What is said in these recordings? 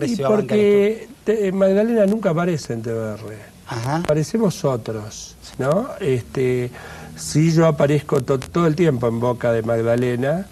siempre y se va a bancar esto? porque Magdalena nunca aparece en TBR. Ajá. Aparecemos otros, ¿no? Sí, yo aparezco todo el tiempo en boca de Magdalena,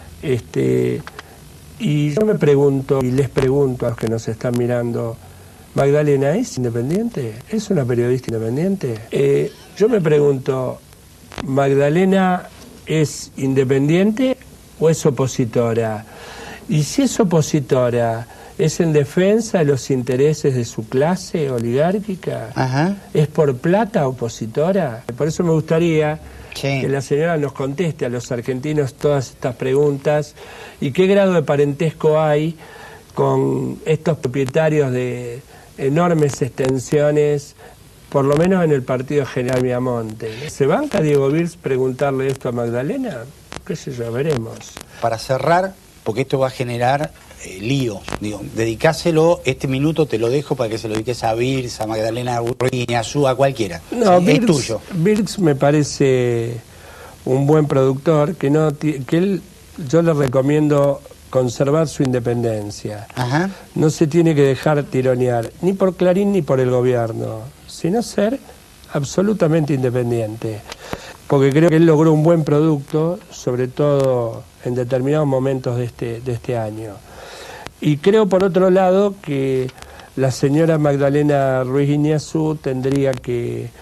y yo me pregunto, y les pregunto a los que nos están mirando, ¿Magdalena es independiente? ¿Es una periodista independiente? Yo me pregunto, ¿Magdalena es independiente o es opositora? Y si es opositora, ¿es en defensa de los intereses de su clase oligárquica? Ajá. ¿Es por plata opositora? Por eso me gustaría Sí. que la señora nos conteste a los argentinos todas estas preguntas y qué grado de parentesco hay con estos propietarios de enormes extensiones, por lo menos en el partido General Miamonte. ¿Se banca Diego Birz preguntarle esto a Magdalena? Qué sé yo, veremos. Para cerrar, porque esto va a generar lío, digo, dedicáselo, este minuto te lo dejo para que se lo dediques a Birz, a Magdalena Ruiz Guiñazú, a cualquiera. No, ¿sí? Birz, Es tuyo. Birz me parece un buen productor, yo le recomiendo conservar su independencia. Ajá. No se tiene que dejar tironear, ni por Clarín ni por el gobierno, sino ser absolutamente independiente. Porque creo que él logró un buen producto, sobre todo en determinados momentos de este año. Y creo, por otro lado, que la señora Magdalena Ruiz Guiñazú tendría que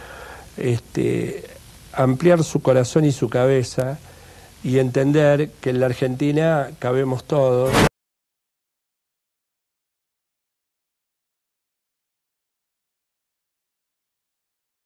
ampliar su corazón y su cabeza y entender que en la Argentina cabemos todos.